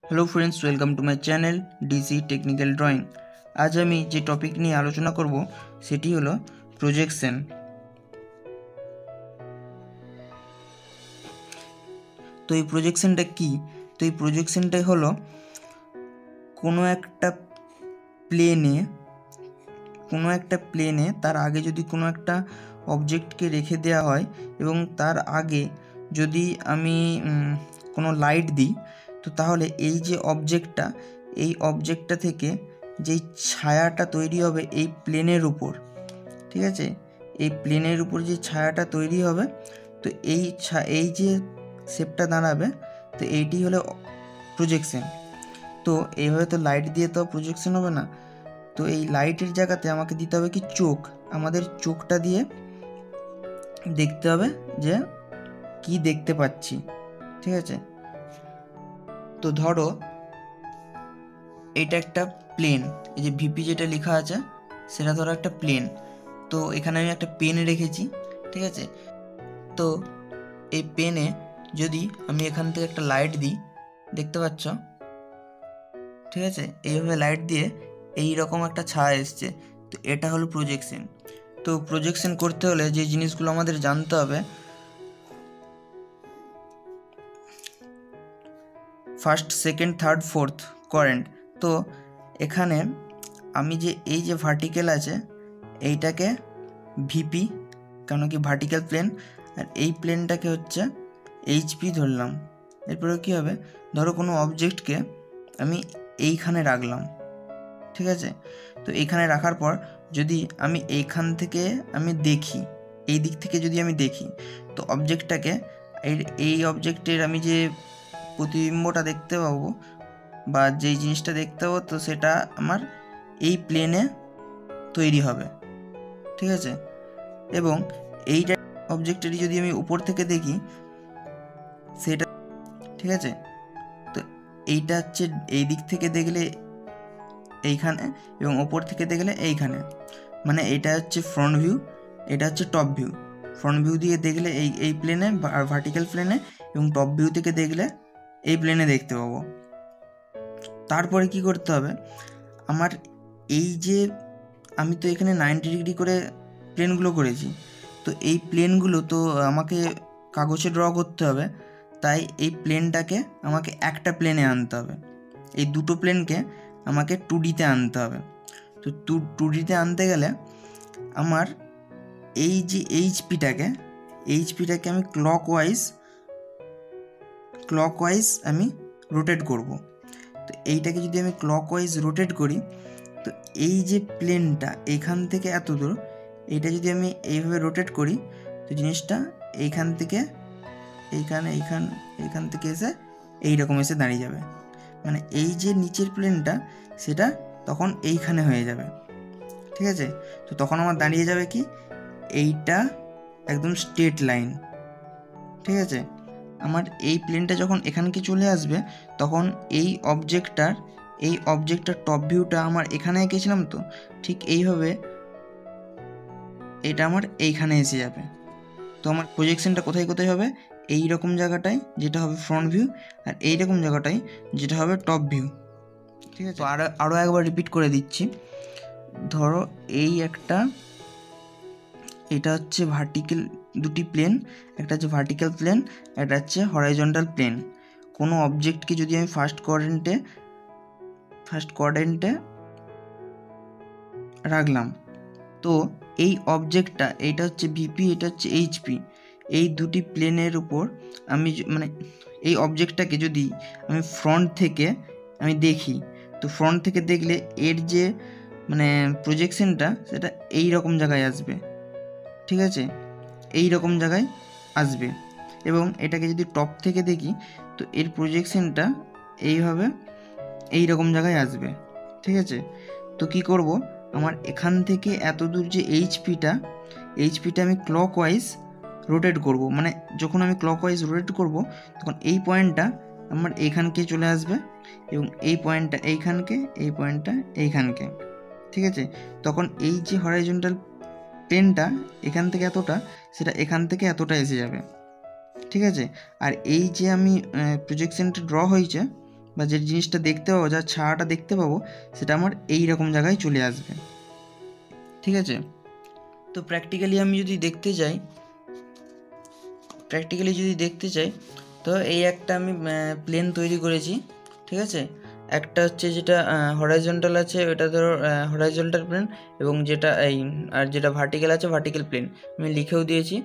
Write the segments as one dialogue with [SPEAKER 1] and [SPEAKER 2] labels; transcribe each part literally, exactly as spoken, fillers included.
[SPEAKER 1] Hello friends, welcome to my channel DC technical drawing. आज আমি যে টপিক নিয়ে আলোচনা করব সেটি হলো প্রজেকশন। তো এই প্রজেকশনটা কি? তো এই প্রজেকশনটাই হলো কোনো একটা প্লেনে কোনো একটা প্লেনে তার আগে যদি কোনো একটা অবজেক্টকে রেখে দেওয়া হয় এবং তার আগে যদি আমি কোনো লাইট দিই, তো তাহলে এই যে অবজেক্টটা এই অবজেক্টটা থেকে যেই ছায়াটা তৈরি হবে এই প্লেনের উপর, ঠিক আছে, এই প্লেনের উপর যে ছায়াটা তৈরি হবে, তো এই এই যে শেপটা দাঁড়াবে, তো এইটি হলো প্রজেকশন। তো এইভাবে তো লাইট দিয়ে তো প্রজেকশন হবে না, তো এই লাইটের জায়গাতে আমাকে দিতে হবে কি চোখ। আমাদের চোখটা দিয়ে দেখতে হবে যে কি দেখতে পাচ্ছি, ঠিক আছে। তো ধরো এটা একটা প্লেন, এই যে ভিপি যেটা লেখা আছে সেটা ধরো একটা প্লেন। তো এখানে আমি একটা পেন রেখেছি, ঠিক আছে। তো এই পেনে যদি আমি এখান থেকে একটা লাইট দিই, দেখতে পাচ্ছ, ঠিক আছে, এইভাবে লাইট দিয়ে এই রকম একটা ছায়া এসছে, তো এটা হলো প্রজেকশন। তো প্রজেকশন করতে হলে যে জিনিসগুলো আমাদের জানতে হবে, first, second, third, fourth quadrant. তো এখানে আমি যে এই যে ভার্টিক্যাল আছে এইটাকে ভিপি, কেন কি ভার্টিক্যাল প্লেন, আর এই প্লেনটাকে হচ্ছে এইচপি ধরলাম। এরপরে কী হবে, ধরো কোনো অবজেক্টকে আমি এইখানে রাখলাম, ঠিক আছে। তো এইখানে রাখার পর যদি আমি এইখান থেকে আমি দেখি, এই দিক থেকে যদি আমি দেখি, তো অবজেক্টটাকে এই এই অবজেক্টের আমি যে প্রতিবিম্বটা দেখতে পাবো বা যেই জিনিসটা দেখতে পাবো, তো সেটা আমার এই প্লেনে তৈরি হবে, ঠিক আছে। এবং এইটা অবজেক্টটি যদি আমি উপর থেকে দেখি সেটা, ঠিক আছে, তো এইটা হচ্ছে এই দিক থেকে দেখলে এইখানে এবং ওপর থেকে দেখলে এইখানে, মানে এইটা হচ্ছে ফ্রন্ট ভিউ, এটা হচ্ছে টপ ভিউ। ফ্রন্ট ভিউ দিয়ে দেখলে এই এই প্লেনে ভার্টিক্যাল প্লেনে, এবং টপ ভিউ থেকে দেখলে এই প্লেনে দেখতে পাবো। তারপরে কি করতে হবে, আমার এই যে আমি তো এখানে নাইনটি ডিগ্রি করে প্লেনগুলো করেছি, তো এই প্লেনগুলো তো আমাকে কাগজে ড্র করতে হবে, তাই এই প্লেনটাকে আমাকে একটা প্লেনে আনতে হবে। এই দুটো প্লেনকে আমাকে টু ডিতে আনতে হবে। তো টু টু ডিতে আনতে গেলে আমার এই যে এইচপিটাকে এইচপিটাকে আমি ক্লক ওয়াইজ ক্লক ওয়াইজ আমি রোটেট করব। তো এইটাকে যদি আমি ক্লক ওয়াইজ রোটেট করি, তো এই যে প্লেনটা এখান থেকে এত দূর, এইটা যদি আমি এইভাবে রোটেট করি, তো জিনিসটা এইখান থেকে এইখানে এইখান এইখান থেকে এসে এইরকম এসে দাঁড়িয়ে যাবে, মানে এই যে নিচের প্লেনটা সেটা তখন এইখানে হয়ে যাবে, ঠিক আছে। তো তখন আমার দাঁড়িয়ে যাবে কি এইটা একদম স্ট্রেট লাইন, ঠিক আছে। আমার এই প্লেনটা যখন এখানকে চলে আসবে, তখন এই অবজেক্টটার এই অবজেক্টটার টপ ভিউটা আমার এখানে এঁকেছিলাম, তো ঠিক এইভাবে এটা আমার এইখানে এসে যাবে। তো আমার প্রজেকশনটা কোথায় কোথায় হবে, এই রকম জায়গাটায় যেটা হবে ফ্রন্ট ভিউ, আর এই রকম জায়গাটায় যেটা হবে টপ ভিউ, ঠিক আছে। তো আরও আরও একবার রিপিট করে দিচ্ছি। ধরো এই একটা, এটা হচ্ছে ভার্টিক্যাল দুটি প্লেন, একটা হচ্ছে ভার্টিক্যাল প্লেন, একটা হচ্ছে হরাইজন্টাল প্লেন। কোনো অবজেক্টকে যদি আমি ফার্স্ট কোয়াড্রেন্টে ফার্স্ট কোয়াড্রেন্টে রাখলাম, তো এই অবজেক্টটা এইটা হচ্ছে ভিপি, এটা হচ্ছে এইচপি, এই দুটি প্লেনের উপর আমি মানে এই অবজেক্টটাকে যদি আমি ফ্রন্ট থেকে আমি দেখি, তো ফ্রন্ট থেকে দেখলে এর যে মানে প্রজেকশনটা সেটা এই রকম জায়গায় আসবে, ঠিক আছে, এই রকম জায়গায় আসবে। এবং এটাকে যদি টপ থেকে দেখি, তো এর প্রজেকশনটা এইভাবে এই রকম জায়গায় আসবে, ঠিক আছে। তো কি করব, আমার এখান থেকে এত দূর যে এইচপিটা এইচপিটা আমি ক্লক ওয়াইজ রোটেট করব, মানে যখন আমি ক্লক ওয়াইজ রোটেট করব তখন এই পয়েন্টটা আমার এইখানকে চলে আসবে, এবং এই পয়েন্টটা এইখানকে, এই পয়েন্টটা এইখানকে, ঠিক আছে। তখন এই যে হরাইজন্টাল প্লেনটা এখান থেকে এতটা, সেটা এখান থেকে এতটা এসে যাবে, ঠিক আছে। আর এই যে আমি প্রজেকশনটা ড্র হয়েছে, বা যে জিনিসটা দেখতে পাবো, যার ছায়াটা দেখতে পাবো, সেটা আমার এই রকম জায়গায় চলে আসবে। ঠিক আছে, তো প্র্যাকটিক্যালি আমি যদি দেখতে যাই প্র্যাকটিক্যালি যদি দেখতে চাই তো এই একটা আমি প্লেন তৈরি করেছি। ঠিক আছে, একটা হচ্ছে যেটা হরাইজন্টাল আছে, ওটা ধরো হরাইজন্টাল প্লেন, এবং যেটা এই আর যেটা ভার্টিক্যাল আছে ভার্টিক্যাল প্লেন, আমি লিখেও দিয়েছি।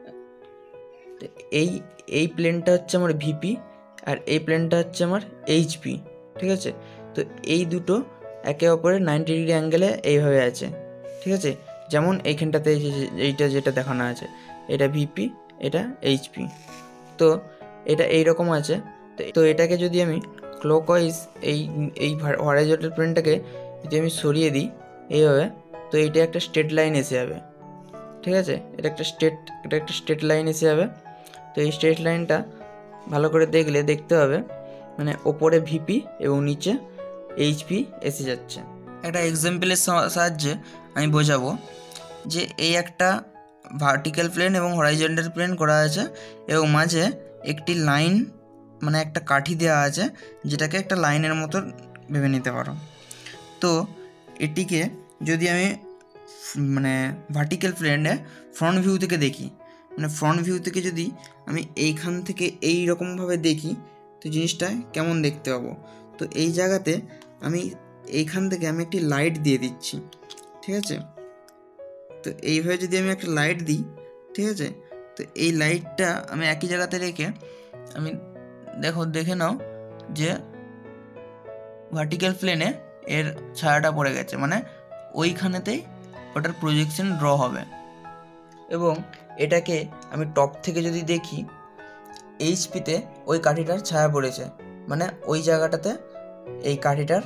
[SPEAKER 1] এই এই প্লেনটা হচ্ছে আমার ভিপি, আর এই প্লেনটা হচ্ছে আমার এইচপি। ঠিক আছে, তো এই দুটো একে অপরের নাইনটি ডিগ্রি অ্যাঙ্গেলে এইভাবে আছে। ঠিক আছে, যেমন এইখানটাতে এইটা যেটা দেখানো আছে, এটা ভিপি, এটা এইচপি। তো এটা এইরকম আছে। তো এটাকে যদি আমি ক্লকওয়াইজ এই এই হরাইজন্টাল প্লেনটাকে যদি আমি সরিয়ে দিই এইভাবে, তো এইটা একটা স্ট্রেট লাইন এসে যাবে। ঠিক আছে, এটা একটা স্ট্রেট এটা একটা স্ট্রেট লাইন এসে যাবে। তো এই স্ট্রেট লাইনটা ভালো করে দেখলে দেখতে হবে মানে ওপরে ভিপি এবং নিচে এইচপি এসে যাচ্ছে। একটা এক্সাম্পলের সাহায্যে আমি বোঝাবো যে এই একটা ভার্টিক্যাল প্লেন এবং হরাইজন্টাল প্লেন করা আছে, এবং মাঝে একটি লাইন মানে একটা কাঠি দেওয়া আছে, যেটাকে একটা লাইনের মতো ভেবে নিতে পারো। তো এটিকে যদি আমি মানে ভার্টিক্যাল প্লেনে ফ্রন্ট ভিউ থেকে দেখি, মানে ফ্রন্ট ভিউ থেকে যদি আমি এইখান থেকে এই রকমভাবে দেখি, তো জিনিসটা কেমন দেখতে পাবো। তো এই জায়গাতে আমি এইখান থেকে আমি একটি লাইট দিয়ে দিচ্ছি। ঠিক আছে, তো এইভাবে যদি আমি একটা লাইট দিই, ঠিক আছে, তো এই লাইটটা আমি একই জায়গাতে রেখে আমি দেখো দেখে নাও যে ভার্টিক্যাল প্লেনে এর ছায়াটা পড়ে গেছে, মানে ওইখানেতেই ওটার প্রজেকশন ড্র হবে। এবং এটাকে আমি টপ থেকে যদি দেখি, এইচপিতে ওই কাঠিটার ছায়া পড়েছে, মানে ওই জায়গাটাতে এই কাঠিটার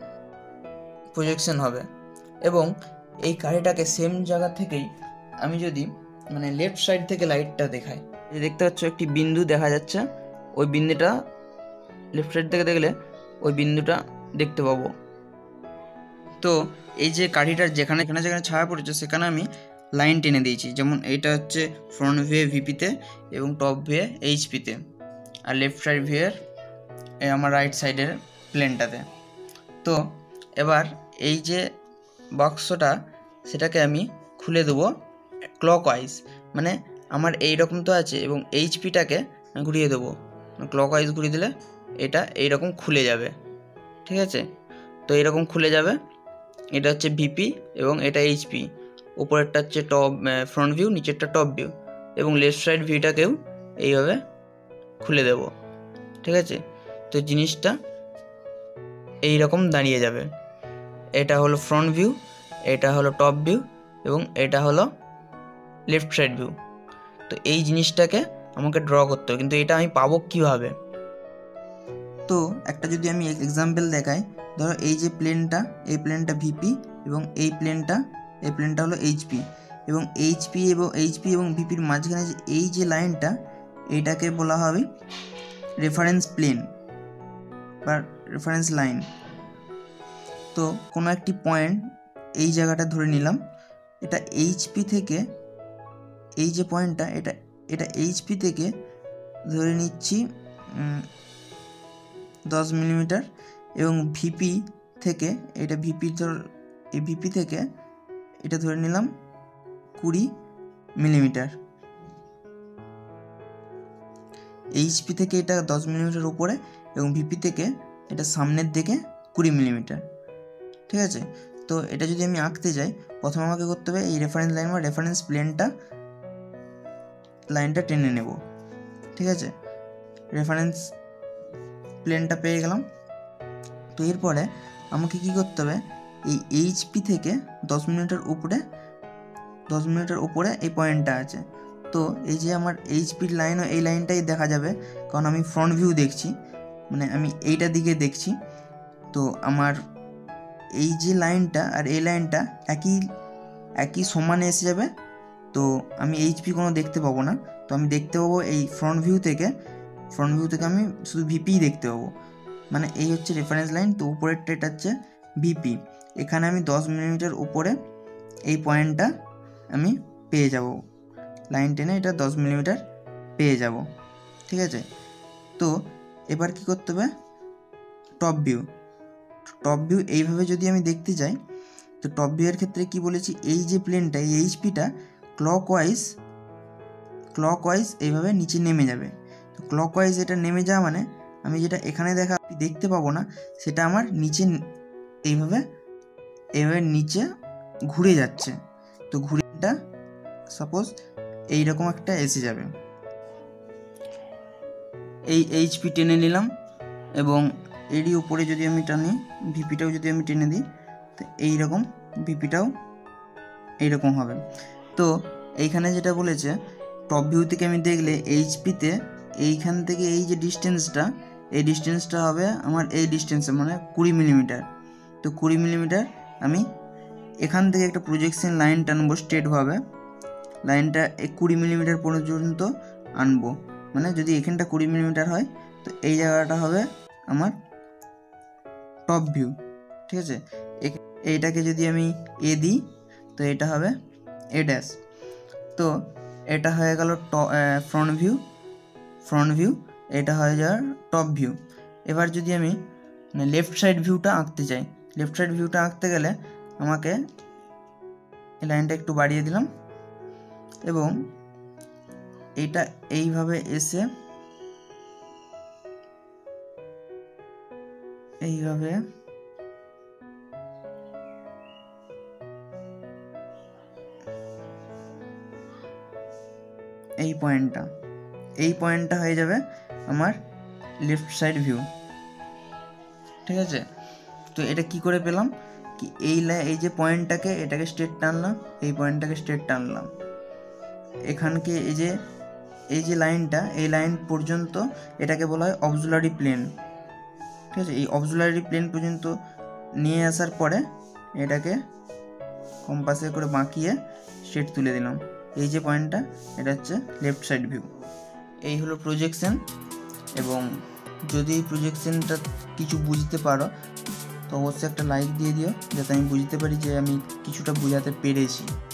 [SPEAKER 1] প্রজেকশন হবে। এবং এই কাঠিটাকে সেম জায়গা থেকেই আমি যদি মানে লেফট সাইড থেকে লাইটটা দেখাই, দেখতে পাচ্ছ একটি বিন্দু দেখা যাচ্ছে, ওই বিন্দুটা লেফট সাইড থেকে দেখলে ওই বিন্দুটা দেখতে পাবো। তো এই যে কাঠিটার যেখানে যেখানে যেখানে ছায়া পড়েছে সেখানে আমি লাইন টেনে দিয়েছি, যেমন এইটা হচ্ছে ফ্রন্ট ভিউ ভিপিতে এবং টপ ভিউ এইচপিতে, আর লেফট সাইড ভিউয়ের আমার রাইট সাইডের প্লেনটাতে। তো এবার এই যে বাক্সটা সেটাকে আমি খুলে দেবো ক্লকওয়াইজ, মানে আমার এই রকম তো আছে, এবং এইচপিটাকে ঘুরিয়ে দেবো ক্লকওয়াইজ, ঘুরিয়ে দিলে এটা এইরকম খুলে যাবে। ঠিক আছে, তো এইরকম খুলে যাবে। এটা হচ্ছে ভিপি এবং এটা এইচপি, উপরেরটা হচ্ছে টপ ফ্রন্ট ভিউ, নিচেরটা টপ ভিউ, এবং লেফট সাইড ভিউটাকেও এইভাবে খুলে দেব। ঠিক আছে, তো জিনিসটা এই রকম দাঁড়িয়ে যাবে। এটা হলো ফ্রন্ট ভিউ, এটা হলো টপ ভিউ, এবং এটা হলো লেফট সাইড ভিউ। তো এই জিনিসটাকে আমাকে ড্র করতে হবে, কিন্তু এটা আমি পাবো কীভাবে? তো একটা যদি আমি এক্সাম্পল দেখাই, ধরো এই যে প্লেনটা, এই প্লেনটা ভিপি এবং এই প্লেনটা এই প্লেনটা হলো এইচপি, এবং এইচপি এবং এইচপি এবং ভিপির মাঝখানে যে এই যে লাইনটা, এইটাকে বলা হবে রেফারেন্স প্লেন বা রেফারেন্স লাইন। তো কোনো একটি পয়েন্ট এই জায়গাটা ধরে নিলাম, এটা এইচপি থেকে এই যে পয়েন্টটা, এটা এটা এইচপি থেকে ধরে নিচ্ছি দশ মিলিমিটার, এবং ভিপি থেকে এটা ভিপি ধর এই ভিপি থেকে এটা ধরে নিলাম কুড়ি মিলিমিটার। এইচপি থেকে এটা দশ মিলিমিটার উপরে, এবং ভিপি থেকে এটা সামনের দিকে কুড়ি মিলিমিটার। ঠিক আছে, তো এটা যদি আমি আঁকতে যাই, প্রথমে আমাকে করতে হবে এই রেফারেন্স লাইন বা রেফারেন্স প্লেনটা লাইনটা টেনে নেব। ঠিক আছে, রেফারেন্স প্লেনটা পেয়ে গেলাম। তো এরপরে আমাকে কি করতে হবে, এই এইচপি থেকে দশ মিনিটের উপরে দশ মিনিটের উপরে এই পয়েন্টটা আছে। তো এই যে আমার এইচপির লাইনও এই লাইনটাই দেখা যাবে, কারণ আমি ফ্রন্ট ভিউ দেখছি, মানে আমি এইটার দিকে দেখছি। তো আমার এই যে লাইনটা আর এই লাইনটা একই একই সমানে এসে যাবে। তো আমি এইচপি কোনো দেখতে পাবো না, তো আমি দেখতে পাবো এই ফ্রন্ট ভিউ থেকে ফ্রন্ট ভিউ থেকে আমি শুধু ভিপিই দেখতে পাবো, মানে এই হচ্ছে রেফারেন্স লাইন। তো উপরেরটা এটা হচ্ছে ভিপি, এখানে আমি দশ মিলিমিটার উপরে এই পয়েন্টটা আমি পেয়ে যাব, লাইন টেনে এটা দশ মিলিমিটার পেয়ে যাব। ঠিক আছে, তো এবার কি করতে হবে, টপ ভিউ। টপ ভিউ এইভাবে যদি আমি দেখতে যাই, তো টপ ভিউয়ের ক্ষেত্রে কি বলেছি, এই যে প্লেনটা, এই এইচপিটা ক্লকওয়াইজ ক্লকওয়াইজ এইভাবে নিচে নেমে যাবে। তো ক্লকওয়াইজ এটা নেমে যাওয়া মানে আমি যেটা এখানে দেখা দেখতে পাবো না, সেটা আমার নিচে এইভাবে এইভাবে নিচে ঘুরে যাচ্ছে। তো ঘুরেটা সাপোজ এইরকম একটা এসে যাবে। এই এইচপি টেনে নিলাম এবং এরই উপরে যদি আমি টানি, ভিপিটাও যদি আমি টেনে দিই, তো এইরকম ভিপিটাও এইরকম হবে। তো এইখানে যেটা বলেছে, টপ ভিউ থেকে আমি দেখলে এইচপিতে এইখান থেকে এই যে ডিস্টেন্সটা, এই ডিস্টেন্সটা হবে আমার এই ডিস্টেন্সে মানে কুড়ি মিলিমিটার। তো কুড়ি মিলিমিটার আমি এখান থেকে একটা প্রজেকশন লাইন টানবো স্ট্রেটভাবে, লাইনটা এই কুড়ি মিলিমিটার পর্যন্ত আনবো। মানে যদি এখানটা কুড়ি মিলিমিটার হয়, তো এই জায়গাটা হবে আমার টপ ভিউ, ঠিক আছে। এইটাকে যদি আমি এ দিই, তো এটা হবে এ ড্যাশ। তো এটা হয়ে গেল ফ্রন্ট ভিউ ফ্রন্ট ভিউ এটা হয়ে যাওয়ার টপ ভিউ। এবার যদি আমি লেফট সাইড ভিউটা আঁকতে চাই, লেফট সাইড ভিউটা আঁকতে গেলে আমাকে এই লাইনটা একটু বাড়িয়ে দিলাম এবং এইটা এইভাবে এসে এইভাবে এই পয়েন্টটা এই পয়েন্টটা হয়ে যাবে আমার লেফট সাইড ভিউ, ঠিক আছে। তো এটা কি করে পেলাম, কি এই এই যে পয়েন্টটাকে এটাকে স্ট্রেট টানলাম, এই পয়েন্টটাকে স্ট্রেট টানলাম, এখানকে এই যে এই যে লাইনটা, এই লাইন পর্যন্ত এটাকে বলা হয় অবজুলারি প্লেন, ঠিক আছে। এই অবজুলারি প্লেন পর্যন্ত নিয়ে আসার পরে এটাকে কম্পাসে করে বাঁকিয়ে স্ট্রেট তুলে দিলাম। এই যে পয়েন্টটা, এটা হচ্ছে লেফট সাইড ভিউ। এই হলো প্রজেকশন। এবং যদি এই প্রজেকশনটা কিছু বুঝতে পারো, তো অবশ্যই একটা লাইক দিয়ে দিও, যাতে আমি বুঝতে পারি যে আমি কিছুটা বোঝাতে পেরেছি।